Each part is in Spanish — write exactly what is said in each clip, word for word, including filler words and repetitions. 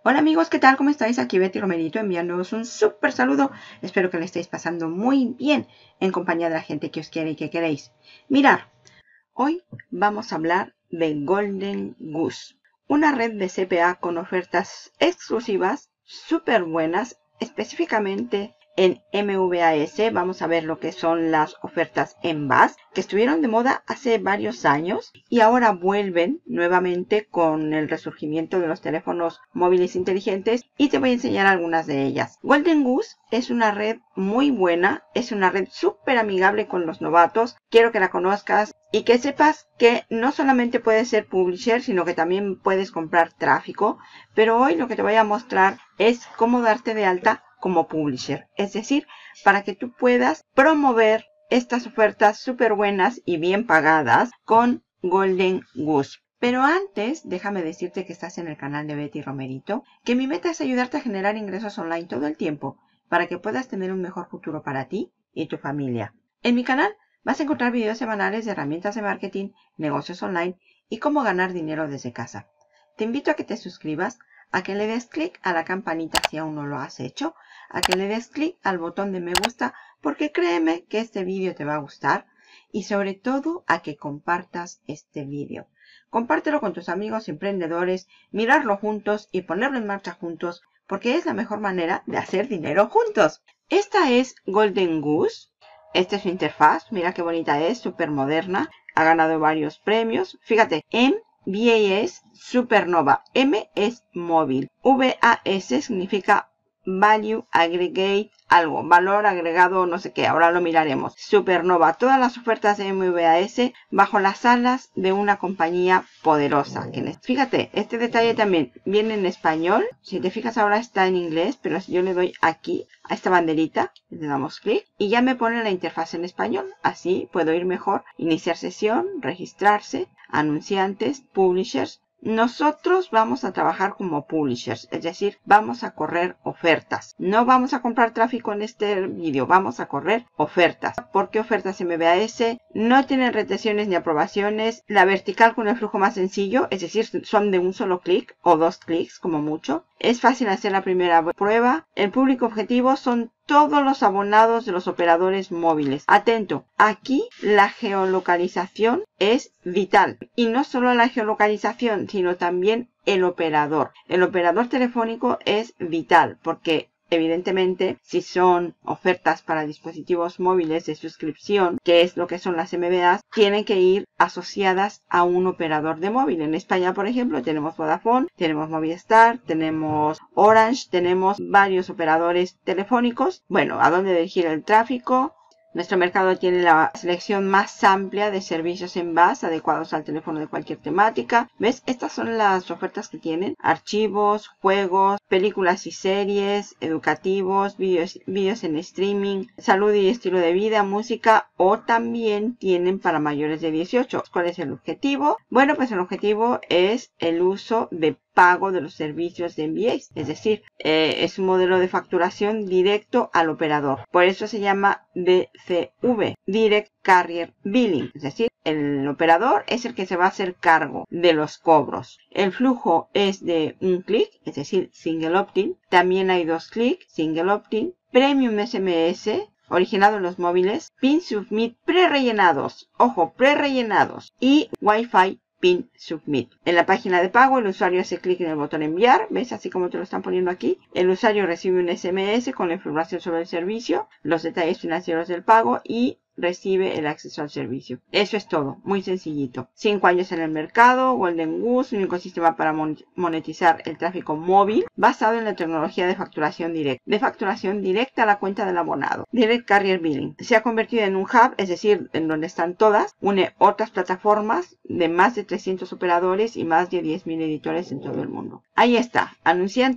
Hola amigos, ¿qué tal? ¿Cómo estáis? Aquí Betty Romerito enviándoos un súper saludo. Espero que le estéis pasando muy bien en compañía de la gente que os quiere y que queréis. Mirad, hoy vamos a hablar de Golden Goose, una red de C P A con ofertas exclusivas súper buenas, específicamente en M V A S. Vamos a ver lo que son las ofertas en B A S, que estuvieron de moda hace varios años y ahora vuelven nuevamente con el resurgimiento de los teléfonos móviles inteligentes, y te voy a enseñar algunas de ellas. Golden Goose es una red muy buena, es una red súper amigable con los novatos. Quiero que la conozcas y que sepas que no solamente puedes ser publisher, sino que también puedes comprar tráfico. Pero hoy lo que te voy a mostrar es cómo darte de alta como publisher, es decir, para que tú puedas promover estas ofertas súper buenas y bien pagadas con Golden Goose. Pero antes, déjame decirte que estás en el canal de Betty Romerito, que mi meta es ayudarte a generar ingresos online todo el tiempo para que puedas tener un mejor futuro para ti y tu familia. En mi canal vas a encontrar videos semanales de herramientas de marketing, negocios online y cómo ganar dinero desde casa. Te invito a que te suscribas, a que le des clic a la campanita si aún no lo has hecho, a que le des clic al botón de me gusta, porque créeme que este vídeo te va a gustar, y sobre todo a que compartas este vídeo. Compártelo con tus amigos emprendedores, mirarlo juntos y ponerlo en marcha juntos, porque es la mejor manera de hacer dinero juntos. Esta es Golden Goose. Esta es su interfaz. Mira qué bonita es, súper moderna. Ha ganado varios premios. Fíjate, M V A S Supernova. M es móvil. V A S significa Value Aggregate algo, valor agregado no sé qué, ahora lo miraremos. Supernova, todas las ofertas de M V A S bajo las alas de una compañía poderosa. Fíjate, este detalle también viene en español. Si te fijas ahora está en inglés, pero si yo le doy aquí a esta banderita, le damos clic y ya me pone la interfaz en español. Así puedo ir mejor, iniciar sesión, registrarse, anunciantes, publishers. Nosotros vamos a trabajar como publishers, es decir, vamos a correr ofertas. No vamos a comprar tráfico en este vídeo, vamos a correr ofertas. ¿Por qué ofertas M V A S? No tienen retenciones ni aprobaciones. La vertical con el flujo más sencillo, es decir, son de un solo clic o dos clics como mucho. Es fácil hacer la primera prueba. El público objetivo son todos los abonados de los operadores móviles. Atento, aquí la geolocalización es vital. Y no solo la geolocalización, sino también el operador. El operador telefónico es vital porque evidentemente, si son ofertas para dispositivos móviles de suscripción, que es lo que son las M V As, tienen que ir asociadas a un operador de móvil. En España, por ejemplo, tenemos Vodafone, tenemos Movistar, tenemos Orange, tenemos varios operadores telefónicos. Bueno, ¿a dónde dirigir el tráfico? Nuestro mercado tiene la selección más amplia de servicios en B A S adecuados al teléfono de cualquier temática. ¿Ves? Estas son las ofertas que tienen. Archivos, juegos, películas y series, educativos, vídeos, vídeos en streaming, salud y estilo de vida, música, o también tienen para mayores de dieciocho. ¿Cuál es el objetivo? Bueno, pues el objetivo es el uso de pago de los servicios de M V A S, es decir, eh, es un modelo de facturación directo al operador. Por eso se llama D C V, Direct Carrier Billing, es decir, el operador es el que se va a hacer cargo de los cobros. El flujo es de un clic, es decir, single opt-in. También hay dos clics, single opt-in. Premium S M S, originado en los móviles. Pin Submit pre-rellenados, ojo, pre-rellenados. Y Wi-Fi Pin Submit. En la página de pago, el usuario hace clic en el botón enviar. ¿Ves? Así como te lo están poniendo aquí. El usuario recibe un S M S con la información sobre el servicio, los detalles financieros del pago y recibe el acceso al servicio. Eso es todo, muy sencillito. Cinco años en el mercado, Golden Goose, un ecosistema para monetizar el tráfico móvil basado en la tecnología de facturación directa. De facturación directa a la cuenta del abonado. Direct Carrier Billing. Se ha convertido en un hub, es decir, en donde están todas. Une otras plataformas de más de trescientos operadores y más de diez mil editores en todo el mundo. Ahí está. Anunciantes,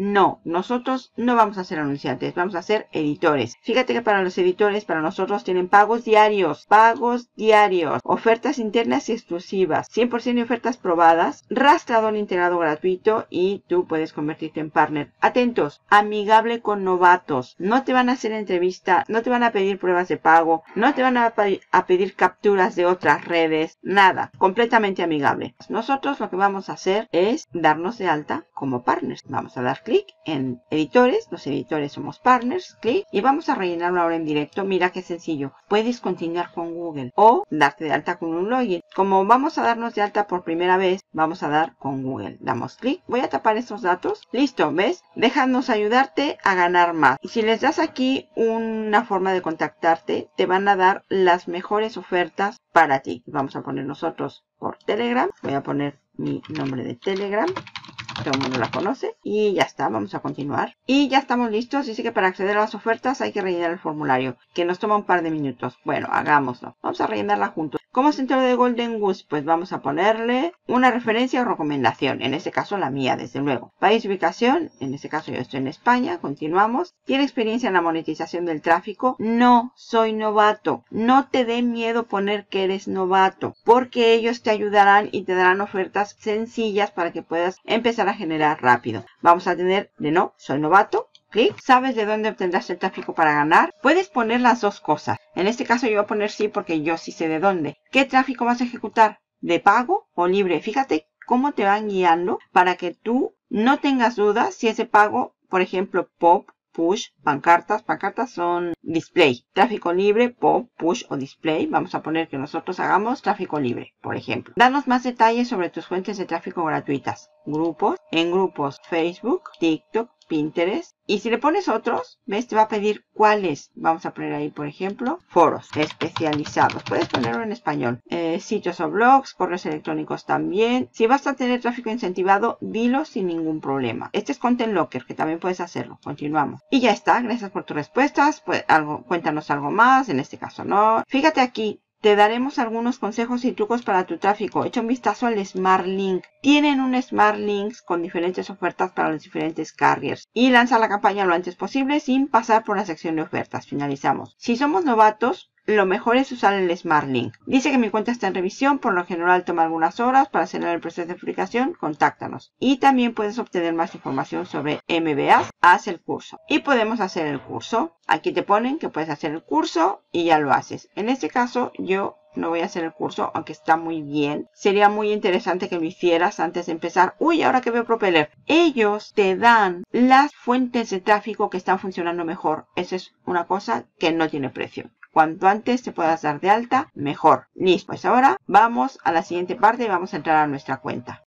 No, nosotros no vamos a ser anunciantes, vamos a ser editores. Fíjate que para los editores, para nosotros tienen pagos diarios, pagos diarios, ofertas internas y exclusivas, cien por ciento de ofertas probadas, rastreador integrado gratuito y tú puedes convertirte en partner. Atentos, amigable con novatos. No te van a hacer entrevista, no te van a pedir pruebas de pago, no te van a, a pedir capturas de otras redes, nada, completamente amigable. Nosotros lo que vamos a hacer es darnos de alta como partners. Vamos a dar clic en editores, los editores somos partners, clic y vamos a rellenarlo ahora en directo. Mira qué sencillo, puedes continuar con Google o darte de alta con un login. Como vamos a darnos de alta por primera vez, vamos a dar con Google. Damos clic, voy a tapar estos datos. Listo, ¿ves? Déjanos ayudarte a ganar más. Y si les das aquí una forma de contactarte, te van a dar las mejores ofertas para ti. Vamos a poner nosotros por Telegram. Voy a poner mi nombre de Telegram. Todo el mundo la conoce. Y ya está, vamos a continuar. Y ya estamos listos. Dice que para acceder a las ofertas hay que rellenar el formulario, que nos toma un par de minutos. Bueno, hagámoslo. Vamos a rellenarla juntos. ¿Cómo se enteró de Golden Goose? Pues vamos a ponerle una referencia o recomendación. En este caso la mía, desde luego. País, ubicación. En este caso yo estoy en España. Continuamos. ¿Tiene experiencia en la monetización del tráfico? No, soy novato. No te dé miedo poner que eres novato, porque ellos te ayudarán y te darán ofertas sencillas para que puedas empezar a generar rápido. Vamos a tener de no, soy novato. Clic. ¿Sabes de dónde obtendrás el tráfico para ganar? Puedes poner las dos cosas. En este caso yo voy a poner sí porque yo sí sé de dónde. ¿Qué tráfico vas a ejecutar? ¿De pago o libre? Fíjate cómo te van guiando para que tú no tengas dudas si ese pago, por ejemplo, pop, push, pancartas. Pancartas son display. Tráfico libre, pop, push o display. Vamos a poner que nosotros hagamos tráfico libre, por ejemplo. Danos más detalles sobre tus fuentes de tráfico gratuitas. Grupos. En grupos Facebook, TikTok, Pinterest. Y si le pones otros, ¿ves? Te va a pedir cuáles. Vamos a poner ahí, por ejemplo, foros especializados. Puedes ponerlo en español. Eh, sitios o blogs, correos electrónicos también. Si vas a tener tráfico incentivado, dilo sin ningún problema. Este es Content Locker, que también puedes hacerlo. Continuamos. Y ya está. Gracias por tus respuestas. Pues algo, cuéntanos algo más. En este caso no. Fíjate aquí. Te daremos algunos consejos y trucos para tu tráfico. Echa un vistazo al Smart Link. Tienen un Smart Links con diferentes ofertas para los diferentes carriers. Y lanza la campaña lo antes posible sin pasar por la sección de ofertas. Finalizamos. Si somos novatos, lo mejor es usar el Smart Link. Dice que mi cuenta está en revisión, por lo general toma algunas horas para acelerar el proceso de verificación. Contáctanos. Y también puedes obtener más información sobre M B A. Haz el curso. Y podemos hacer el curso. Aquí te ponen que puedes hacer el curso y ya lo haces. En este caso yo no voy a hacer el curso, aunque está muy bien. Sería muy interesante que lo hicieras antes de empezar. Uy, ahora que veo Propeller. Ellos te dan las fuentes de tráfico que están funcionando mejor. Esa es una cosa que no tiene precio. Cuanto antes te puedas dar de alta, mejor. Listo. Pues ahora vamos a la siguiente parte y vamos a entrar a nuestra cuenta.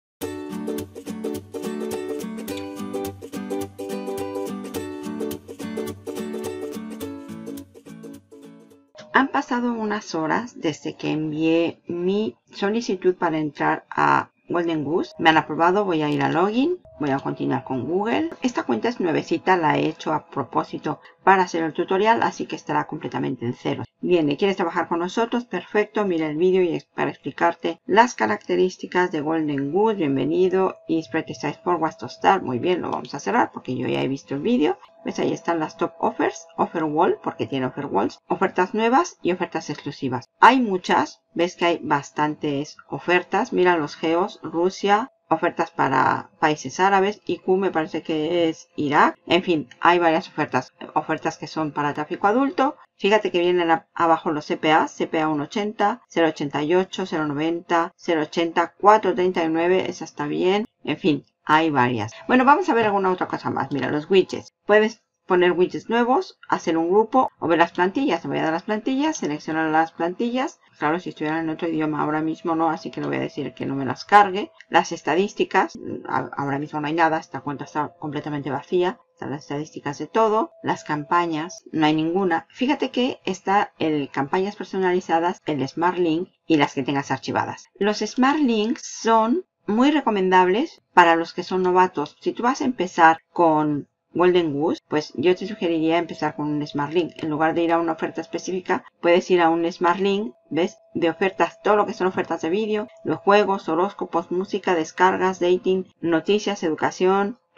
Han pasado unas horas desde que envié mi solicitud para entrar a Golden Goose. Me han aprobado, voy a ir a login. Voy a continuar con Google. Esta cuenta es nuevecita, la he hecho a propósito para hacer el tutorial, así que estará completamente en cero. Bien, ¿quieres trabajar con nosotros? Perfecto, mira el vídeo y para explicarte las características de Golden Goose. Bienvenido. Y Spread Size Forward to Start. Muy bien, lo vamos a cerrar porque yo ya he visto el vídeo. ¿Ves? Ahí están las top offers, offer wall, porque tiene offer walls, ofertas nuevas y ofertas exclusivas. Hay muchas, ves que hay bastantes ofertas. Mira los geos, Rusia, ofertas para países árabes, I Q me parece que es Irak. En fin, hay varias ofertas. Ofertas que son para tráfico adulto. Fíjate que vienen a, abajo los C P A, C P A ciento ochenta, cero ochenta y ocho, cero noventa, cero ochenta, cuatrocientos treinta y nueve, esa está bien. En fin, hay varias. Bueno, vamos a ver alguna otra cosa más. Mira, los widgets. Puedes poner widgets nuevos, hacer un grupo o ver las plantillas. Me voy a dar las plantillas, seleccionar las plantillas. Claro, si estuvieran en otro idioma ahora mismo no, así que le voy a decir que no me las cargue. Las estadísticas, ahora mismo no hay nada, esta cuenta está completamente vacía. Están las estadísticas de todo. Las campañas, no hay ninguna. Fíjate que está el campañas personalizadas, el Smart Link y las que tengas archivadas. Los Smart Links son muy recomendables para los que son novatos. Si tú vas a empezar con Golden Goose, pues yo te sugeriría empezar con un Smart Link. En lugar de ir a una oferta específica, puedes ir a un Smart Link, ¿ves? De ofertas, todo lo que son ofertas de vídeo, de juegos, horóscopos, música, descargas, dating, noticias, educación,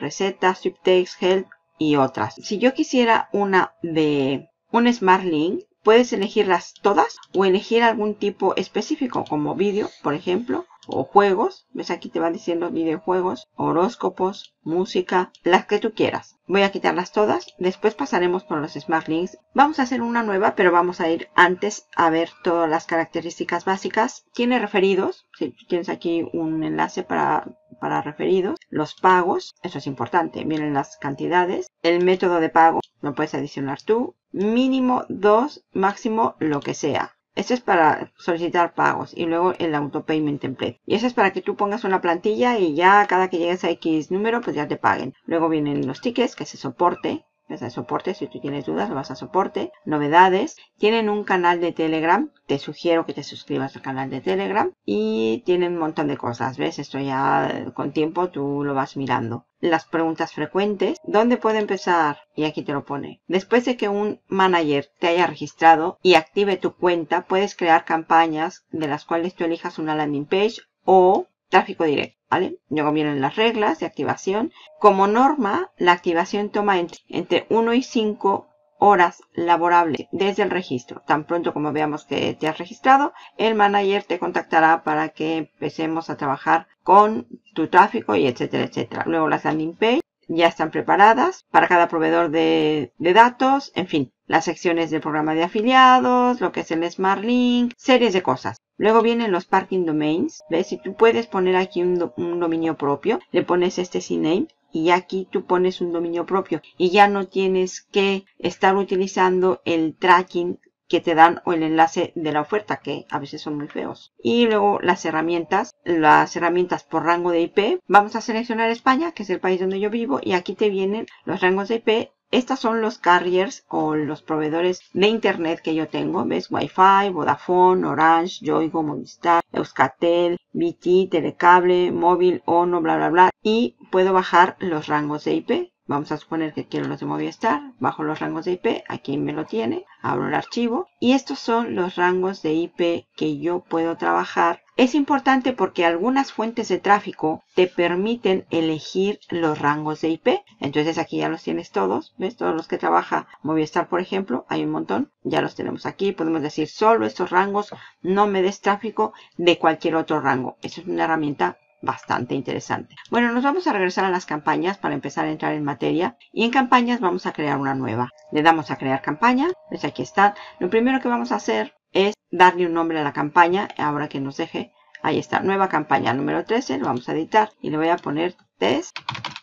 recetas, sweepstakes, help y otras. Si yo quisiera una de un Smart Link, puedes elegirlas todas o elegir algún tipo específico como vídeo, por ejemplo, o juegos. ¿Ves? Aquí te va diciendo videojuegos, horóscopos, música, las que tú quieras. Voy a quitarlas todas. Después pasaremos por los Smart Links. Vamos a hacer una nueva, pero vamos a ir antes a ver todas las características básicas. Tiene referidos. Si tú tienes aquí un enlace para, para referidos. Los pagos. Eso es importante. Vienen las cantidades. El método de pago. Lo puedes adicionar tú. Mínimo dos, máximo lo que sea. Esto es para solicitar pagos y luego el autopayment template. Y eso es para que tú pongas una plantilla y ya cada que llegues a X número pues ya te paguen. Luego vienen los tickets, que es el soporte. Es el soporte, si tú tienes dudas lo vas a soporte. Novedades. Tienen un canal de Telegram. Te sugiero que te suscribas al canal de Telegram. Y tienen un montón de cosas. ¿Ves? Esto ya con tiempo tú lo vas mirando. Las preguntas frecuentes. ¿Dónde puede empezar? Y aquí te lo pone. Después de que un manager te haya registrado y active tu cuenta, puedes crear campañas de las cuales tú elijas una landing page o tráfico directo, ¿vale? Luego vienen las reglas de activación. Como norma, la activación toma entre, entre uno y cinco horas laborables desde el registro. Tan pronto como veamos que te has registrado, el manager te contactará para que empecemos a trabajar con tu tráfico y etcétera, etcétera. Luego las landing page ya están preparadas para cada proveedor de, de datos, en fin, las secciones del programa de afiliados, lo que es el Smart Link, series de cosas. Luego vienen los parking domains, ¿ves? Si tú puedes poner aquí un, do, un dominio propio, le pones este C name y aquí tú pones un dominio propio y ya no tienes que estar utilizando el tracking que te dan o el enlace de la oferta, que a veces son muy feos. Y luego las herramientas, las herramientas por rango de I P. Vamos a seleccionar España, que es el país donde yo vivo, y aquí te vienen los rangos de I P. Estos son los carriers o los proveedores de internet que yo tengo. ¿Ves? Wi-Fi, Vodafone, Orange, Yoigo, Movistar, Euskaltel, B T, Telecable, Móvil, Ono, bla, bla, bla. Y puedo bajar los rangos de I P. Vamos a suponer que quiero los de Movistar, bajo los rangos de I P, aquí me lo tiene, abro el archivo y estos son los rangos de I P que yo puedo trabajar. Es importante porque algunas fuentes de tráfico te permiten elegir los rangos de I P. Entonces aquí ya los tienes todos, ¿ves? Todos los que trabaja Movistar, por ejemplo, hay un montón, ya los tenemos aquí. Podemos decir solo estos rangos, no me des tráfico de cualquier otro rango. Eso es una herramienta bastante interesante. Bueno, nos vamos a regresar a las campañas para empezar a entrar en materia. Y en campañas vamos a crear una nueva. Le damos a crear campaña. Pues aquí está. Lo primero que vamos a hacer es darle un nombre a la campaña. Ahora que nos deje. Ahí está. Nueva campaña número trece. Lo vamos a editar. Y le voy a poner test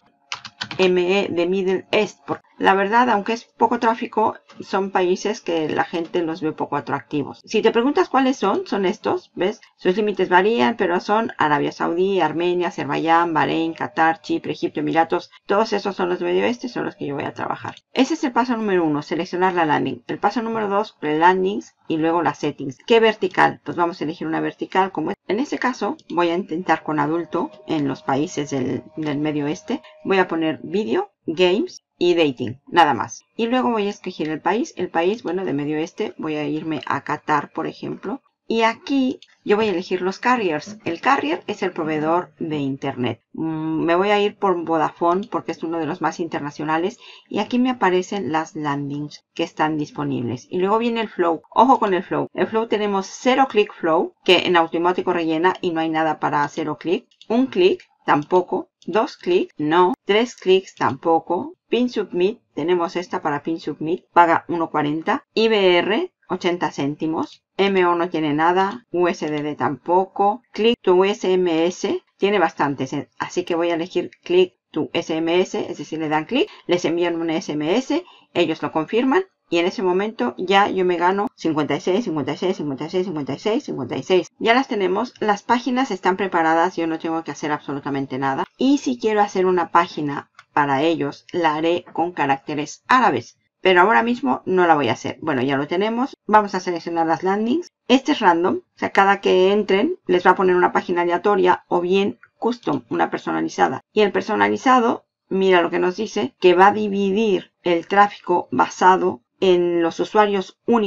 M E de Middle East. Porque la verdad, aunque es poco tráfico, son países que la gente los ve poco atractivos. Si te preguntas cuáles son, son estos, ¿ves? Sus límites varían, pero son Arabia Saudí, Armenia, Azerbaiyán, Bahrein, Qatar, Chipre, Egipto, Emiratos. Todos esos son los de Medio Oeste, son los que yo voy a trabajar. Ese es el paso número uno, seleccionar la landing. El paso número dos, pre-landings y luego las settings. ¿Qué vertical? Pues vamos a elegir una vertical como esta. En este caso, voy a intentar con adulto en los países del, del Medio Oeste. Voy a poner video, games y dating, nada más. Y luego voy a escoger el país. El país, bueno, de Medio Oeste, voy a irme a Qatar, por ejemplo. Y aquí yo voy a elegir los carriers. El carrier es el proveedor de internet. Mm, me voy a ir por Vodafone porque es uno de los más internacionales. Y aquí me aparecen las landings que están disponibles. Y luego viene el flow. Ojo con el flow. El flow tenemos cero click flow, que en automático rellena y no hay nada para cero click. Un clic, tampoco. Dos clics, no. Tres clics, tampoco. Pin Submit, tenemos esta para Pin Submit, paga uno cuarenta. I B R, ochenta céntimos. M O no tiene nada. U S D D tampoco. Click to S M S, tiene bastantes, así que voy a elegir Click to S M S, es decir, le dan clic, les envían un S M S, ellos lo confirman. Y en ese momento ya yo me gano cincuenta y seis, cincuenta y seis, cincuenta y seis, cincuenta y seis, cincuenta y seis. Ya las tenemos. Las páginas están preparadas. Yo no tengo que hacer absolutamente nada. Y si quiero hacer una página para ellos, la haré con caracteres árabes. Pero ahora mismo no la voy a hacer. Bueno, ya lo tenemos. Vamos a seleccionar las landings. Este es random. O sea, cada que entren les va a poner una página aleatoria o bien custom, una personalizada. Y el personalizado, mira lo que nos dice, que va a dividir el tráfico basado en los usuarios únicos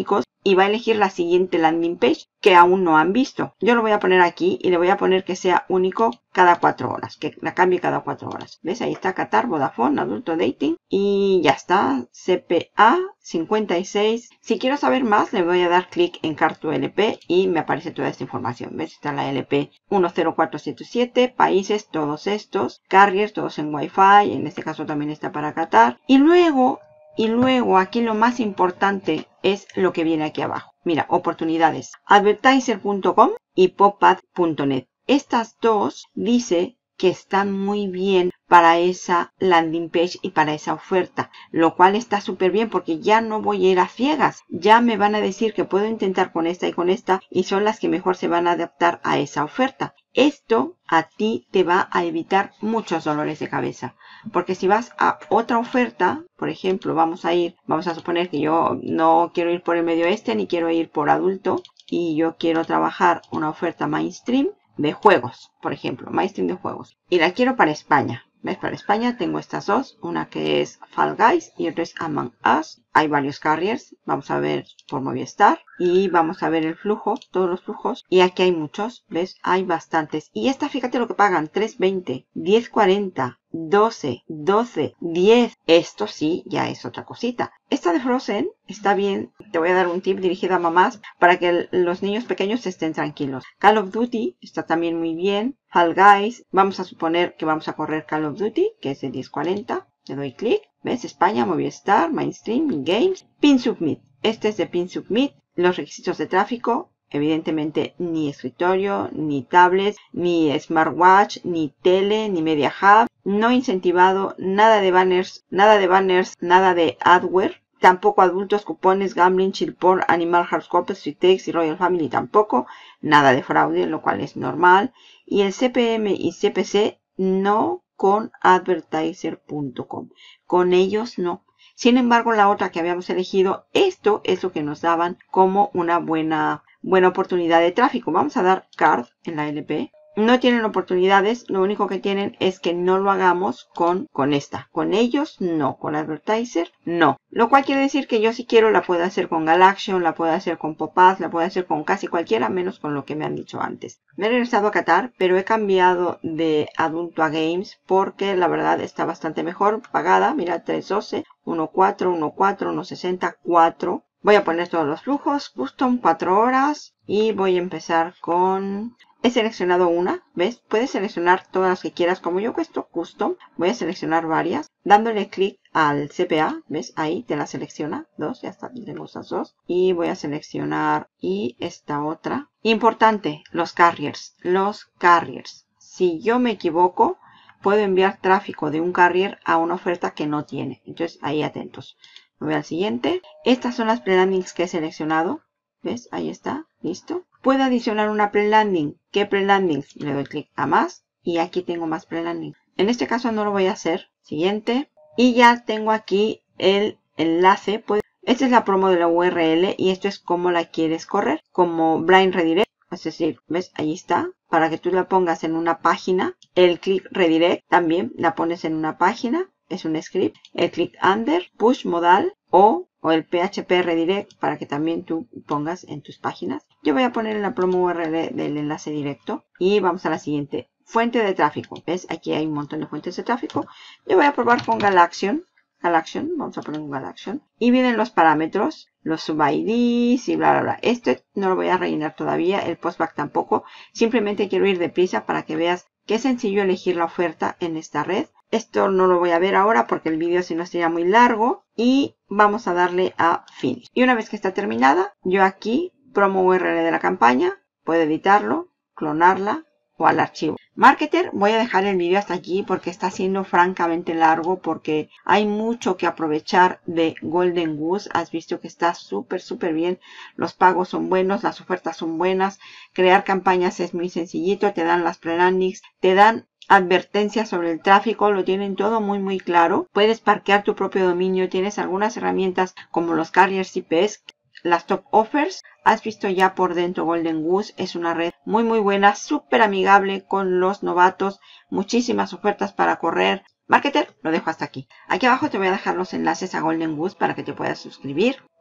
y va a elegir la siguiente landing page que aún no han visto. Yo lo voy a poner aquí y le voy a poner que sea único cada cuatro horas, que la cambie cada cuatro horas. ¿Ves? Ahí está Qatar, Vodafone, Adulto Dating y ya está. C P A cincuenta y seis. Si quiero saber más, le voy a dar clic en Cartu L P y me aparece toda esta información. ¿Ves? Está la L P uno cero cuatro siete siete, países, todos estos, carriers, todos en Wi-Fi, en este caso también está para Qatar. Y luego... Y luego aquí lo más importante es lo que viene aquí abajo. Mira, oportunidades. Advertiser punto com y popad punto net. Estas dos dice que están muy bien para esa landing page y para esa oferta. Lo cual está súper bien porque ya no voy a ir a ciegas. Ya me van a decir que puedo intentar con esta y con esta y son las que mejor se van a adaptar a esa oferta. Esto a ti te va a evitar muchos dolores de cabeza. Porque si vas a otra oferta, por ejemplo, vamos a ir, vamos a suponer que yo no quiero ir por el medio este ni quiero ir por adulto y yo quiero trabajar una oferta mainstream de juegos, por ejemplo, mainstream de juegos. Y la quiero para España. ¿Ves? Para España tengo estas dos, una que es Fall Guys y otra es Among Us. Hay varios carriers, vamos a ver por Movistar y vamos a ver el flujo, todos los flujos. Y aquí hay muchos, ¿ves? Hay bastantes. Y esta, fíjate lo que pagan, tres veinte, diez cuarenta, doce, doce, diez. Esto sí, ya es otra cosita. Esta de Frozen está bien. Te voy a dar un tip dirigido a mamás para que los niños pequeños estén tranquilos. Call of Duty está también muy bien. Fall Guys, vamos a suponer que vamos a correr Call of Duty, que es de diez cuarenta. Le doy clic. ¿Ves? España, Movistar, Mainstream, Games, Pin Submit. Este es de Pin Submit. Los requisitos de tráfico. Evidentemente ni escritorio, ni tablets, ni smartwatch, ni tele, ni media hub. No incentivado, nada de banners, nada de banners, nada de adware. Tampoco adultos, cupones, gambling, chill porn, animal horoscopes, sweetex y royal family tampoco. Nada de fraude, lo cual es normal. Y el C P M y C P C no con advertiser punto com. Con ellos no. Sin embargo, la otra que habíamos elegido, esto es lo que nos daban como una buena, buena oportunidad de tráfico. Vamos a dar card en la L P. No tienen oportunidades, lo único que tienen es que no lo hagamos con, con esta. Con ellos, no. Con Advertiser, no. Lo cual quiere decir que yo si quiero la puedo hacer con Galaxion, la puedo hacer con Popaz, la puedo hacer con casi cualquiera, menos con lo que me han dicho antes. Me he regresado a Qatar, pero he cambiado de adulto a Games porque la verdad está bastante mejor pagada. Mira, tres doce, uno cuatro, uno cuatro, uno sesenta, cuatro. Voy a poner todos los flujos, custom, cuatro horas y voy a empezar con... He seleccionado una, ¿ves? Puedes seleccionar todas las que quieras, como yo cuesto custom. Voy a seleccionar varias, dándole clic al C P A, ¿ves? Ahí te la selecciona, dos, ya está, tengo esas dos. Y voy a seleccionar y esta otra. Importante, los carriers, los carriers. Si yo me equivoco, puedo enviar tráfico de un carrier a una oferta que no tiene. Entonces, ahí atentos. Me voy al siguiente. Estas son las pre-landings que he seleccionado. ¿Ves? Ahí está. Listo. Puedo adicionar una pre-landing. ¿Qué pre-landings? Le doy clic a más. Y aquí tengo más pre-landing. En este caso no lo voy a hacer. Siguiente. Y ya tengo aquí el enlace. Esta es la promo de la U R L. Y esto es cómo la quieres correr. Como blind redirect. Es decir, ¿ves? Ahí está. Para que tú la pongas en una página. El click redirect también la pones en una página. Es un script. El click under. Push modal. O... o el P H P redirect para que también tú pongas en tus páginas. Yo voy a poner en la promo U R L del enlace directo y vamos a la siguiente. Fuente de tráfico. ¿Ves? Aquí hay un montón de fuentes de tráfico. Yo voy a probar con Galaxion. Galaxion. Vamos a poner un Galaxion. Y vienen los parámetros, los sub I Ds y bla, bla, bla. Este no lo voy a rellenar todavía. El postback tampoco. Simplemente quiero ir deprisa para que veas qué sencillo elegir la oferta en esta red. Esto no lo voy a ver ahora porque el vídeo si no sería muy largo. Y vamos a darle a Finish. Y una vez que está terminada, yo aquí, promo U R L de la campaña, puedo editarlo, clonarla o al archivo. Marketer, voy a dejar el vídeo hasta aquí porque está siendo francamente largo porque hay mucho que aprovechar de Golden Goose. Has visto que está súper, súper bien. Los pagos son buenos, las ofertas son buenas. Crear campañas es muy sencillito. Te dan las pre-landings, te dan advertencias sobre el tráfico, lo tienen todo muy muy claro. Puedes parquear tu propio dominio, tienes algunas herramientas como los carriers I Ps, las top offers. Has visto ya por dentro Golden Goose, es una red muy muy buena, súper amigable con los novatos, muchísimas ofertas para correr. Marketer, lo dejo hasta aquí. Aquí abajo te voy a dejar los enlaces a Golden Goose para que te puedas suscribir.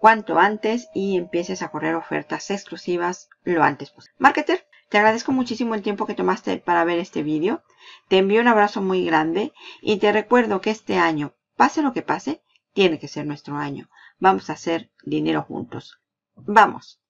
cuanto antes y empieces a correr ofertas exclusivas lo antes posible. Marketer, te agradezco muchísimo el tiempo que tomaste para ver este vídeo. Te envío un abrazo muy grande y te recuerdo que este año, pase lo que pase, tiene que ser nuestro año. Vamos a hacer dinero juntos. ¡Vamos!